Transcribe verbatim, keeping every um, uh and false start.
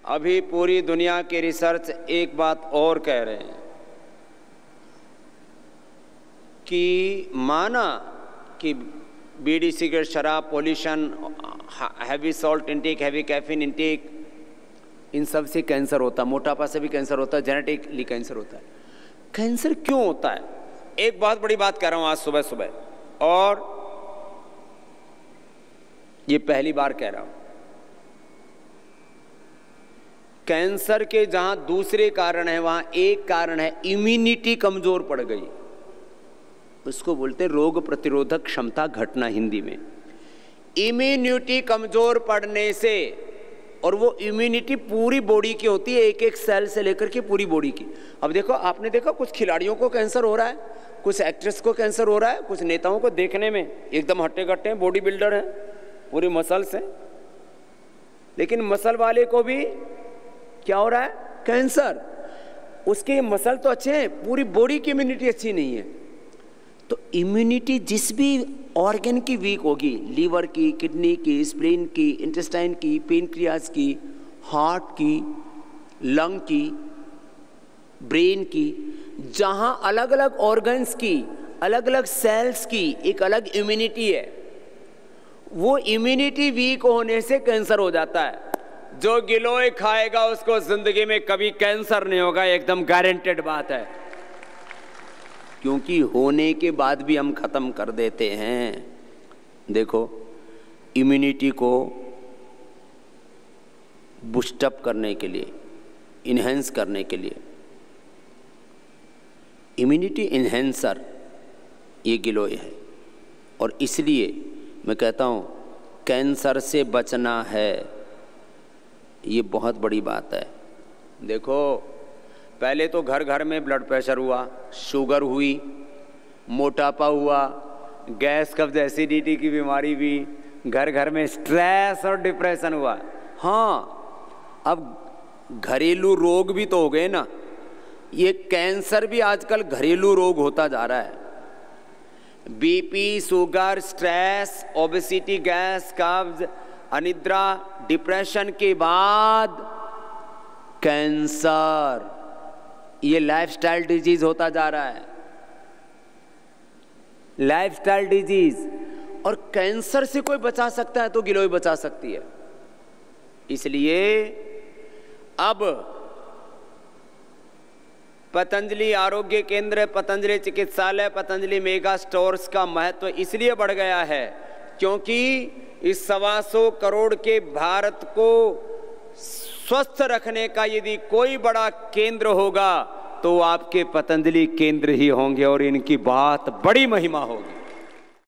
अभी पूरी दुनिया के रिसर्च एक बात और कह रहे हैं कि माना कि बीड़ी, सिगरेट, शराब, pollution, heavy salt intake, heavy caffeine intake, इन सब से कैंसर होता है, मोटापा से भी कैंसर होता है, जेनेटिकली कैंसर होता है। कैंसर क्यों होता है? एक बहुत बड़ी बात कह रहा हूं आज सुबह सुबह, और ये पहली बार कह रहा हूं। कैंसर के जहां दूसरे कारण है वहां एक कारण है इम्यूनिटी कमजोर पड़ गई। उसको बोलते रोग प्रतिरोधक क्षमता घटना हिंदी में। इम्यूनिटी कमजोर पड़ने से, और वो इम्यूनिटी पूरी बॉडी की होती है, एक एक सेल से लेकर के पूरी बॉडी की। अब देखो, आपने देखा कुछ खिलाड़ियों को कैंसर हो रहा है, कुछ एक्ट्रेस को कैंसर हो रहा है, कुछ नेताओं को देखने में एकदम हट्टे कट्टे हैं, बॉडी बिल्डर हैं, पूरी मसल्स हैं, लेकिन मसल वाले को भी क्या हो रहा है? कैंसर। उसके मसल तो अच्छे हैं, पूरी बॉडी की इम्यूनिटी अच्छी नहीं है। तो इम्यूनिटी जिस भी ऑर्गन की वीक होगी, लीवर की, किडनी की, स्प्लीन की, इंटेस्टाइन की, पेनक्रियाज की, हार्ट की, लंग की, ब्रेन की, जहां अलग अलग ऑर्गन्स की, अलग अलग सेल्स की एक अलग इम्यूनिटी है, वो इम्यूनिटी वीक होने से कैंसर हो जाता है। जो गिलोय खाएगा उसको जिंदगी में कभी कैंसर नहीं होगा, एकदम गारंटेड बात है, क्योंकि होने के बाद भी हम खत्म कर देते हैं। देखो, इम्यूनिटी को बूस्टअप करने के लिए, इन्हेंस करने के लिए, इम्यूनिटी इन्हेंसर ये गिलोय है। और इसलिए मैं कहता हूँ कैंसर से बचना है, ये बहुत बड़ी बात है। देखो, पहले तो घर घर में ब्लड प्रेशर हुआ, शुगर हुई, मोटापा हुआ, गैस कब्ज एसिडिटी की बीमारी भी, घर घर में स्ट्रेस और डिप्रेशन हुआ। हाँ, अब घरेलू रोग भी तो हो गए ना। ये कैंसर भी आजकल घरेलू रोग होता जा रहा है। BP, sugar, stress, obesity, gas कब्ज, अनिद्रा, डिप्रेशन के बाद कैंसर, ये लाइफस्टाइल डिजीज होता जा रहा है, लाइफस्टाइल डिजीज। और कैंसर से कोई बचा सकता है तो गिलोय बचा सकती है। इसलिए अब पतंजलि आरोग्य केंद्र, पतंजलि चिकित्सालय, पतंजलि मेगा स्टोर्स का महत्व इसलिए बढ़ गया है क्योंकि इस सवा सौ करोड़ के भारत को स्वस्थ रखने का यदि कोई बड़ा केंद्र होगा तो आपके पतंजलि केंद्र ही होंगे, और इनकी बात बड़ी महिमा होगी।